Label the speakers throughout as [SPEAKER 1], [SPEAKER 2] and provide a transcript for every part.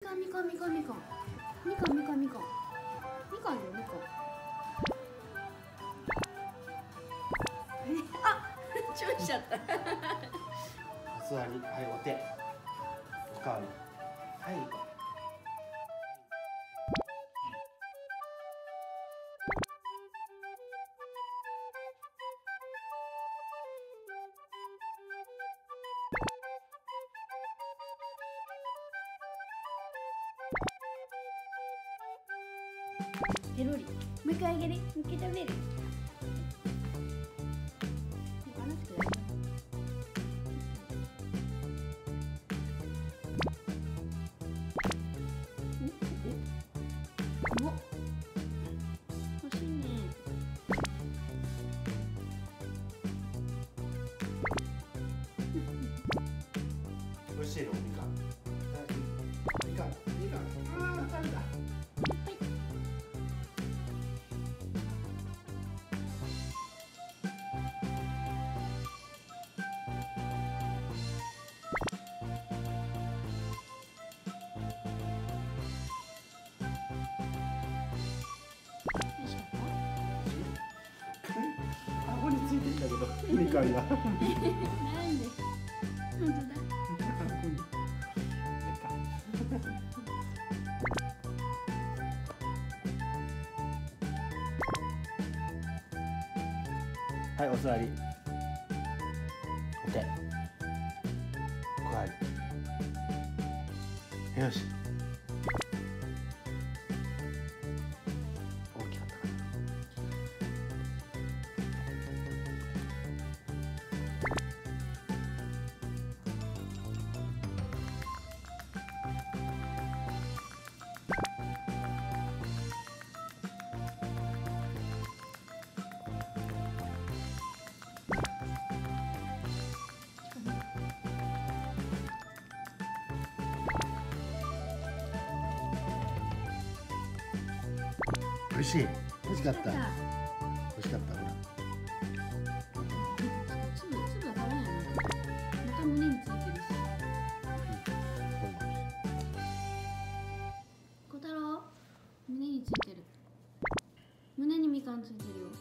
[SPEAKER 1] かんみかんみかんみかんみかんみかんみかんみかんよみかん。あ、チューしちゃった。
[SPEAKER 2] お座り、はい、お手。おかわり。はい。
[SPEAKER 1] ペロリ。もう一回あげる。もう一回食べる。お、欲しいね。
[SPEAKER 2] 美味しいの、みかん。みかん、みかん。ああ、食べた。顎についてきたけど、みかんが。
[SPEAKER 1] なんで。本当だ。
[SPEAKER 2] はい、お座り。お手。おかわり。よし。大きかったかな。美味しい。美味しかった。美味しかった。ほら。
[SPEAKER 1] 粒は食べないの。また胸についてるし。小太郎、胸についてる。胸にみかんついてるよ。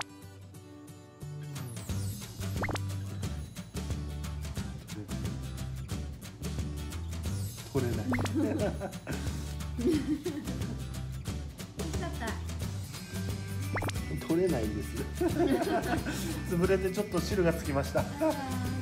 [SPEAKER 2] 取れない。取れないんです。潰れてちょっと汁がつきました。